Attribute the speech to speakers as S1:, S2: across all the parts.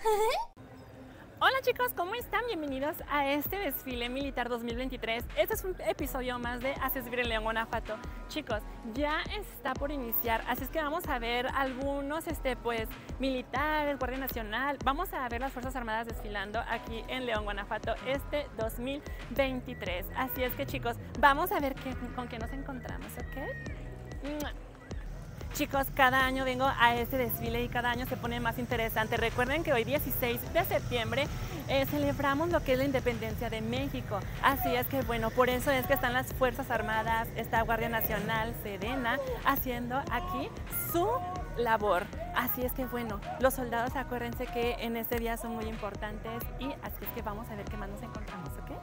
S1: Hola chicos, ¿cómo están? Bienvenidos a este desfile militar 2023. Este es un episodio más de Haces Vivir en León, Guanajuato. Chicos, ya está por iniciar, así es que vamos a ver algunos militares, Guardia Nacional. Vamos a ver las Fuerzas Armadas desfilando aquí en León, Guanajuato este 2023. Así es que chicos, vamos a ver con qué nos encontramos, ¿ok? Chicos, cada año vengo a este desfile y cada año se pone más interesante. Recuerden que hoy 16 de septiembre celebramos lo que es la independencia de México. Así es que bueno, por eso es que están las Fuerzas Armadas, está Guardia Nacional, Sedena, haciendo aquí su labor. Así es que bueno, los soldados acuérdense que en este día son muy importantes y así es que vamos a ver qué más nos encontramos, ¿ok?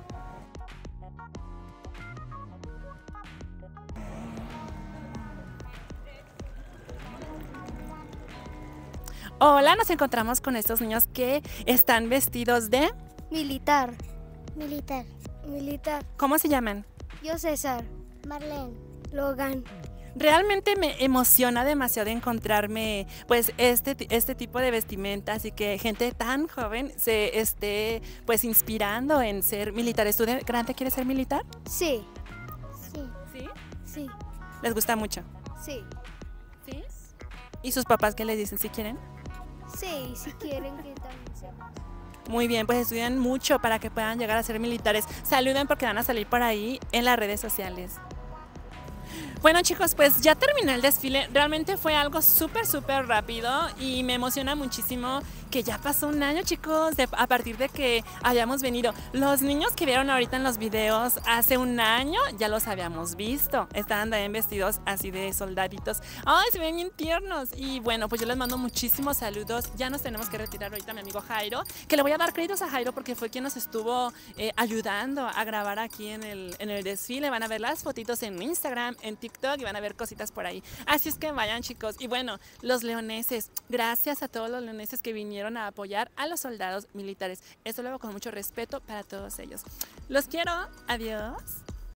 S1: Hola, nos encontramos con estos niños que están vestidos de...
S2: Militar.
S3: Militar.
S2: Militar.
S1: ¿Cómo se llaman?
S2: Yo César.
S3: Marlene.
S2: Logan.
S1: Realmente me emociona demasiado encontrarme pues este tipo de vestimentas y que gente tan joven se esté pues inspirando en ser militares. ¿Tú de grande quieres ser militar?
S2: Sí.
S3: Sí.
S1: Sí.
S2: Sí.
S1: ¿Les gusta mucho?
S2: Sí.
S1: Sí. ¿Y sus papás qué les dicen si quieren?
S2: Sí, si quieren que también seamos.
S1: Muy bien, pues estudian mucho para que puedan llegar a ser militares. Saluden porque van a salir por ahí en las redes sociales. Bueno chicos, pues ya terminó el desfile, realmente fue algo súper rápido y me emociona muchísimo que ya pasó un año chicos, a partir de que habíamos venido. Los niños que vieron ahorita en los videos hace un año ya los habíamos visto, estaban también vestidos así de soldaditos. ¡Ay, se ven bien tiernos! Y bueno, pues yo les mando muchísimos saludos, ya nos tenemos que retirar ahorita mi amigo Jairo, que le voy a dar créditos a Jairo porque fue quien nos estuvo ayudando a grabar aquí en el desfile. Van a ver las fotitos en Instagram, en TikTok y van a ver cositas por ahí. Así es que vayan chicos. Y bueno, los leoneses, gracias a todos los leoneses que vinieron a apoyar a los soldados militares. Esto lo hago con mucho respeto para todos ellos. Los quiero. Adiós.